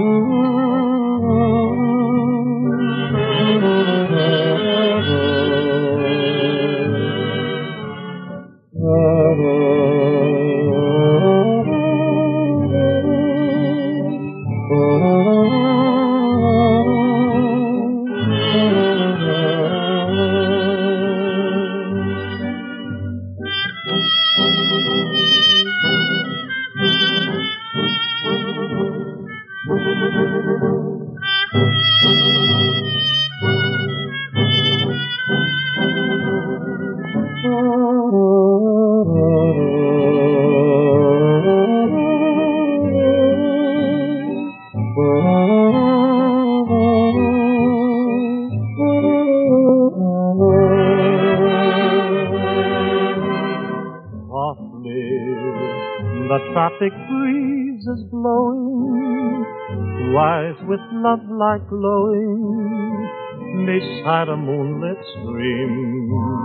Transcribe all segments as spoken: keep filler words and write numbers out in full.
The tropic breeze is blowing, wise with love light glowing, beside a moonlit stream.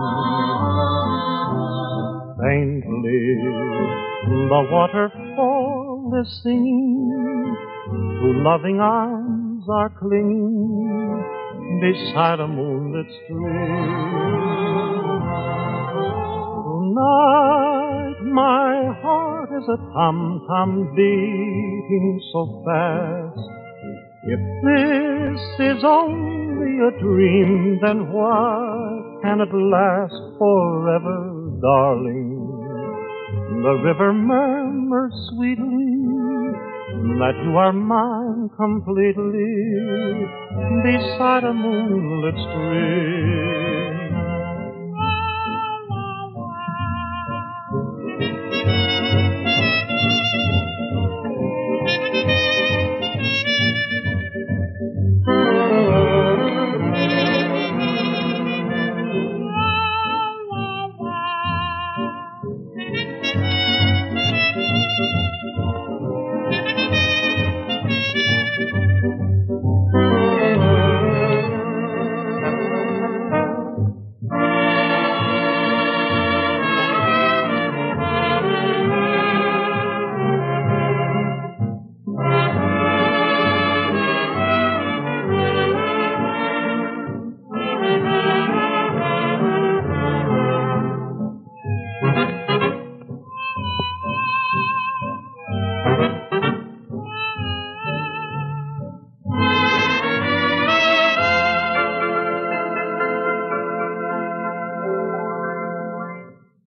Faintly, the waterfall is singing, to loving arms are clinging, beside a moonlit stream. Tonight, my heart is a tom-tom beating so fast. If this is only a dream, then why can it last forever, darling? The river murmurs sweetly that you are mine completely, beside a moonlit stream.